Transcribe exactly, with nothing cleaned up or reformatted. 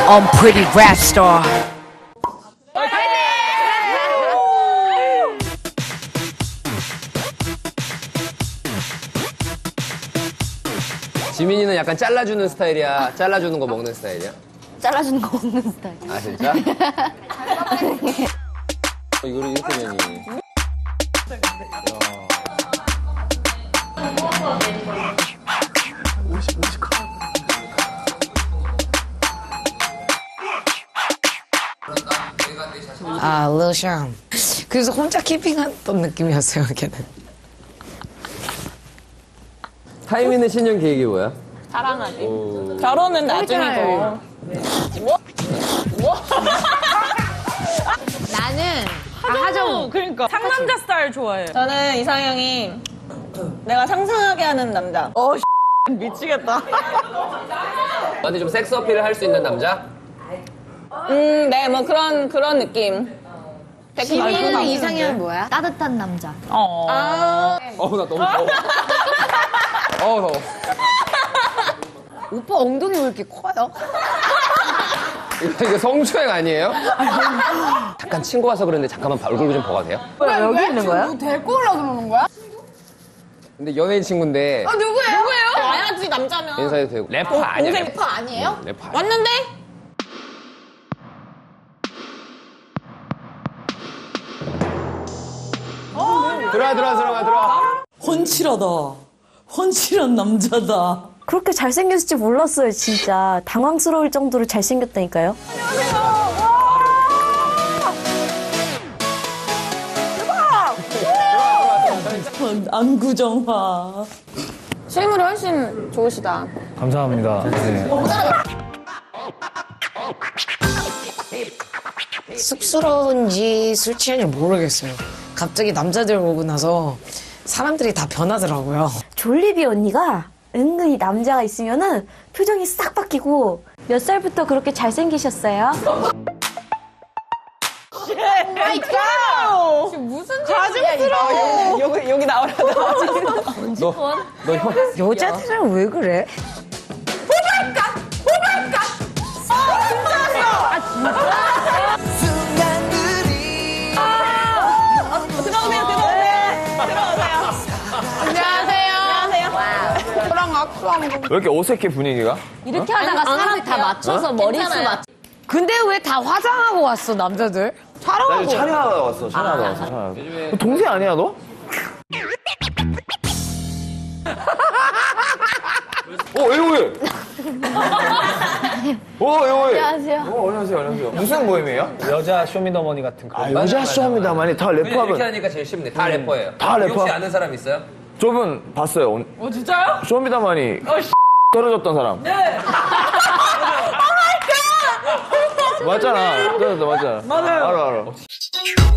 I'm pretty rap star. 지민이는 약간 잘라주는 스타일이야? 잘라주는 거 먹는 스타일이야? 잘라주는 거 먹는 스타일. 아, 진짜? 어, 이거를 이렇게 되니. 아, Lil Sean. 그래서 혼자 캠핑했던 느낌이었어요, 걔는. 타이미는 신년 계획이 뭐야? 사랑하기. 오. 결혼은 나중이고. 뭐? 뭐? 나는 하정. 그러니까 상남자 스타일 좋아해. 저는 이상형이 내가 상상하게 하는 남자. 어, 미치겠다. 너한테 좀 섹스 어필을 할 수 있는 남자? 음, 네, 뭐 그런 그런 느낌. 지민이는 이상형 뭐야? 따뜻한 남자. 어. 아. 어우, 나 너무 더워. 어우, 더워. 오빠 엉덩이 왜 이렇게 커요? 이거, 이거 성추행 아니에요? 잠깐 친구 와서 그러는데 잠깐만 얼굴 좀 보가 돼요? 왜 여기 있는 거야? 뭐 데리고 오려고 그러는 거야? 근데 연예인 친구인데 아, 누구예요? 누구예요? 와야지 남자면. 인사해도 되고 래퍼 아니야? 동생 래퍼. 래퍼 아니에요? 래퍼 아니야. 왔는데? 들어와 들어와 들어와 들어와. 훤칠하다. 훤칠한 남자다. 그렇게 잘생겼을지 몰랐어요, 진짜. 당황스러울 정도로 잘생겼다니까요. 안구정화. 실물이 훨씬 좋으시다. 감사합니다. 네. 쑥스러운지 술 취한지 모르겠어요. 갑자기 남자들 오고 나서 사람들이 다 변하더라고요. 졸리비 언니가 은근히 남자가 있으면은 표정이 싹 바뀌고 몇 살부터 그렇게 잘생기셨어요? 마이 갓! 지금 무슨 가증스러워. 여기 여기 나오려다. 너, 너 형. 여자들은 왜 그래? 들어오세요, 들어오세요. 들어오세요. 안녕하세요. 안녕하세요. 저랑 악수하는 거. 왜 이렇게 어색해 분위기가? 이렇게 하다가 사람 다 맞춰서 머리수 맞. 근데 왜 다 화장하고 왔어, 남자들? 나 이제 촬영하다 왔어. 촬영하다 왔어. 촬영하다. 너 동생 아니야 너? 어, 왜 왜? 어, 왜 왜? 안녕하세요. 어, 안녕하세요, 안녕하세요. 무슨 모임이에요? 여자 쇼미더머니 같은 거. 아, 여자 쇼합니다만이 다 이렇게 래퍼하면 하니까 제일 쉽네. 다 래퍼예요. 다 래퍼? 혹시 아는 사람 있어요? 저분 봤어요. 오늘. 어, 진짜요? 쇼미더머니 떨어졌던 사람. 네. 맞잖아. 떨어졌다, 맞잖아. 맞아요. 알아, 알아.